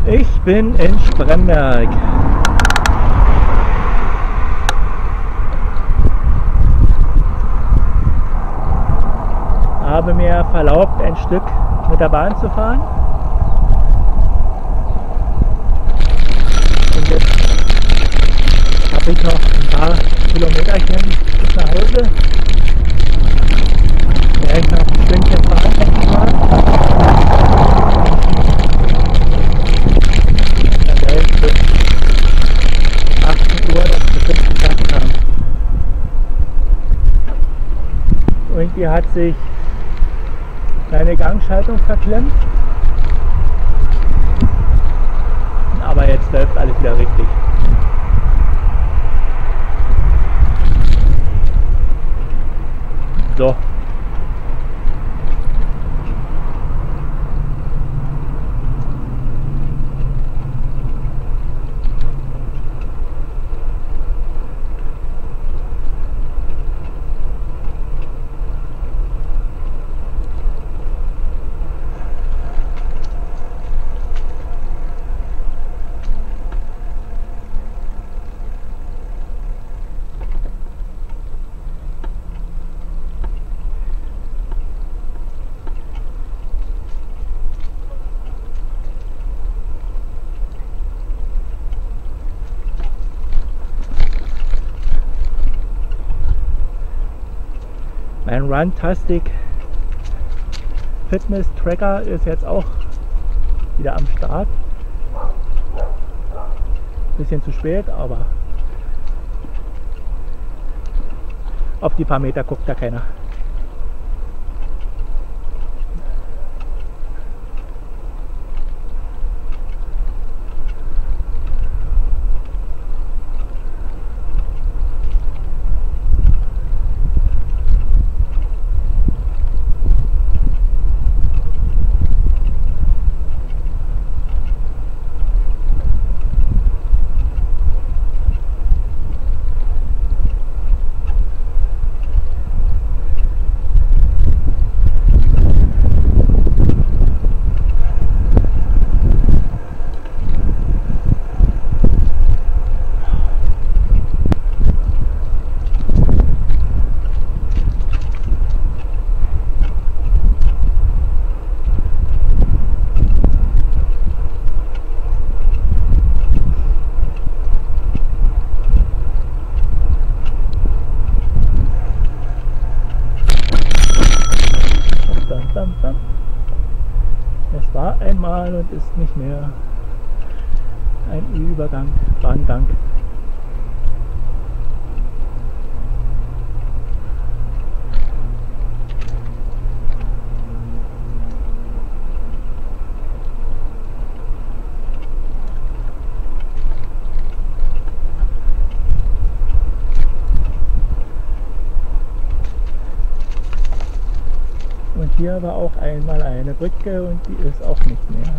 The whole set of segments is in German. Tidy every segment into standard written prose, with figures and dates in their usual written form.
Ich bin in Spremberg. Habe mir verlaubt, ein Stück mit der Bahn zu fahren. Und jetzt habe ich noch ein paar Kilometerchen bis nach Hause. Werde ich noch ein Stündchen fahren, denke ich mal. Dann werde ich bis 18 Uhr das bestimmt geschafft haben. Irgendwie hat sich meine Gangschaltung verklemmt. Aber jetzt läuft alles wieder richtig. So. Mein Runtastic Fitness Tracker ist jetzt auch wieder am Start. Bisschen zu spät, aber auf die paar Meter guckt da keiner. Es war einmal und ist nicht mehr ein Übergang, Bahngang. Und hier war auch einmal eine Brücke und die ist auch nicht mehr.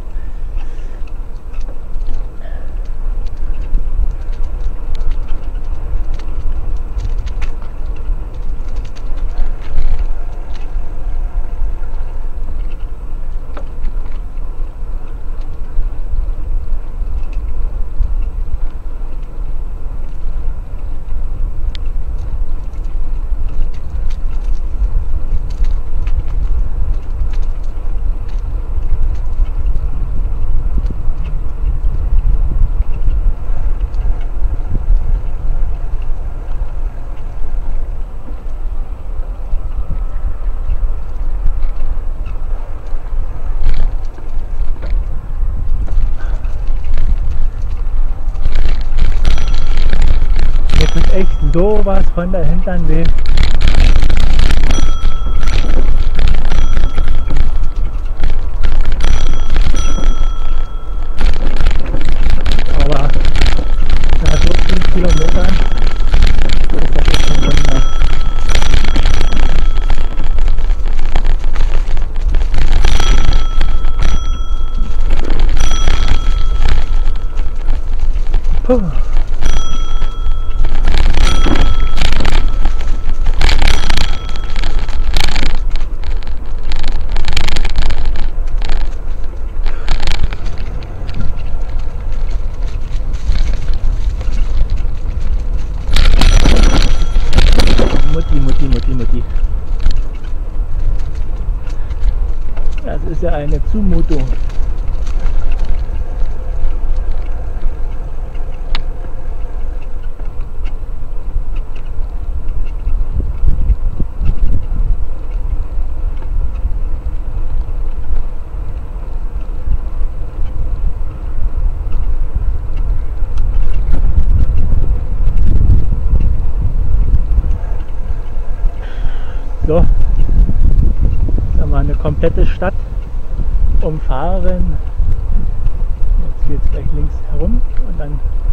Echt sowas von der Hintern weh. Aber nach so vielen Kilometern ist das echt ein Wunder. Puh. ist ja eine Zumutung. So, jetzt haben wir eine komplette Stadt umfahren. Jetzt geht es gleich links herum und dann